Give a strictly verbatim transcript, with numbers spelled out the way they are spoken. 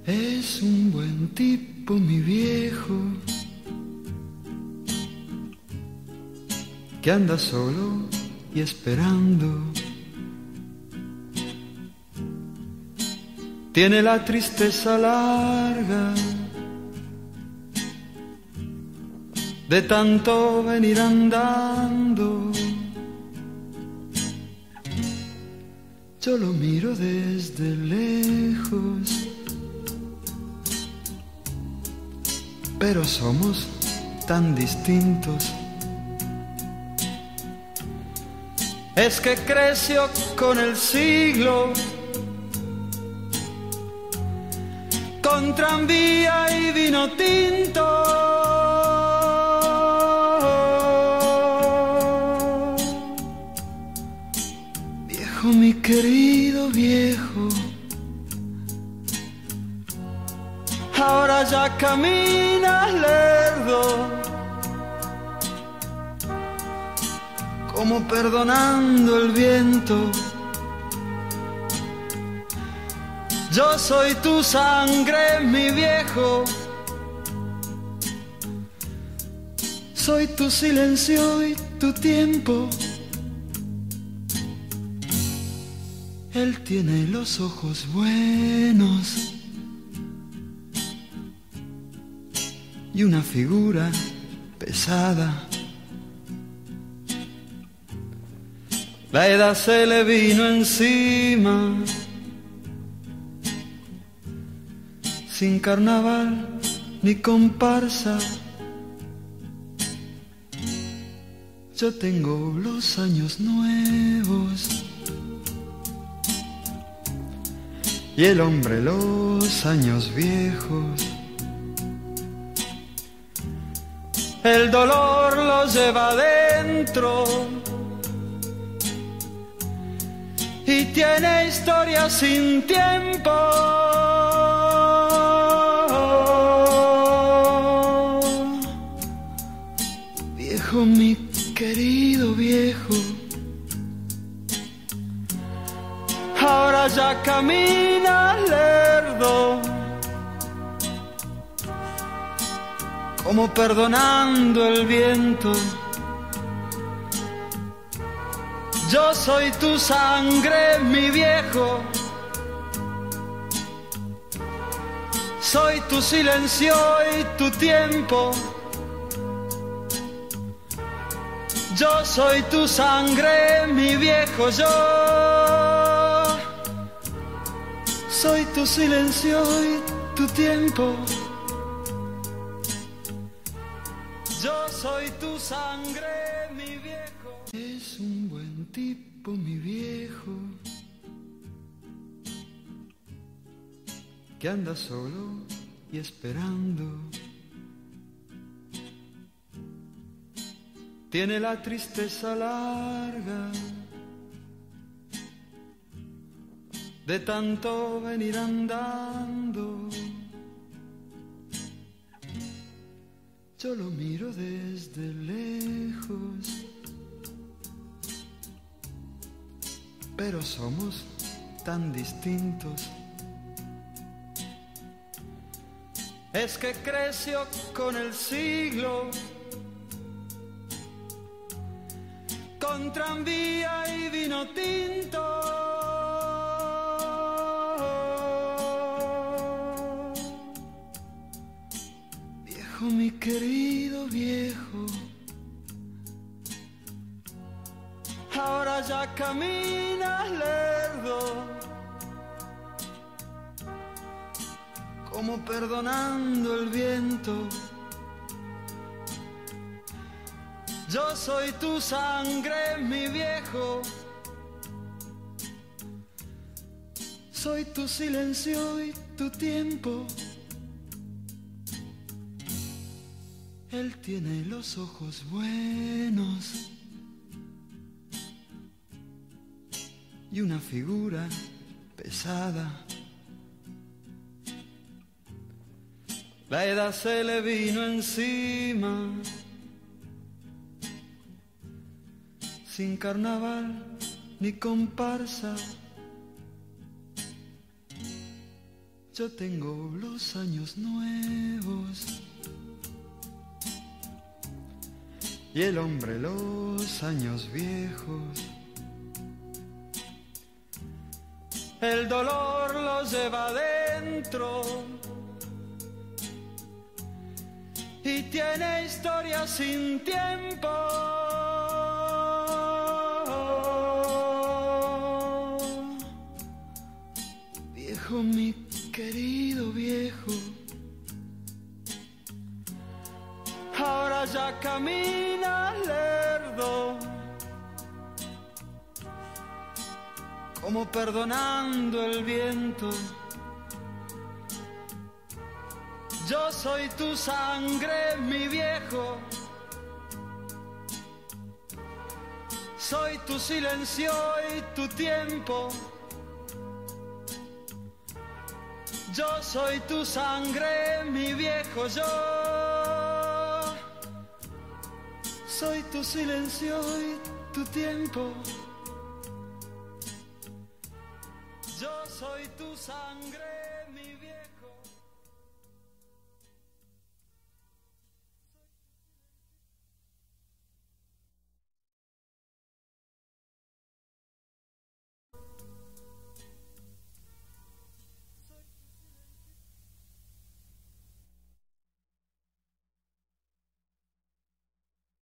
Es un buen tipo, mi viejo, que anda solo y esperando. Tiene la tristeza larga de tanto venir andando. Yo lo miro desde lejos, pero somos tan distintos. Es que creció con el siglo, con tranvía y vino tinto. Viejo, mi querido viejo, ahora ya caminas lerdo, como perdonando el viento. Yo soy tu sangre, mi viejo, soy tu silencio y tu tiempo. Él tiene los ojos buenos y una figura pesada. La edad se le vino encima, sin carnaval ni comparsa. Yo tengo los años nuevos y el hombre los años viejos. El dolor lo lleva adentro y tiene historia sin tiempo. Viejo, mi querido viejo, ahora ya camina lerdo, como perdonando el viento. Yo soy tu sangre, mi viejo, soy tu silencio y tu tiempo. Yo soy tu sangre, mi viejo, yo soy tu silencio y tu tiempo. Yo soy tu sangre, mi viejo. Es un buen tipo, mi viejo, que anda solo y esperando. Tiene la tristeza larga de tanto venir andando. Yo lo miro desde lejos, pero somos tan distintos. Es que creció con el siglo, con tranvía y vino tinto. Viejo, mi querido viejo, ahora ya caminas lerdo, como perdonando el viento. Yo soy tu sangre, mi viejo, soy tu silencio y tu tiempo. Él tiene los ojos buenos y una figura pesada. La edad se le vino encima, sin carnaval ni comparsa. Yo tengo los años nuevos y el hombre los años viejos. El dolor lo lleva adentro y tiene historia sin tiempo. Viejo, mi querido viejo, ahora ya camina lerdo, como perdonando el viento. Yo soy tu sangre, mi viejo, soy tu silencio y tu tiempo. Yo soy tu sangre, mi viejo, yo soy tu silencio y tu tiempo. Yo soy tu sangre, mi viejo.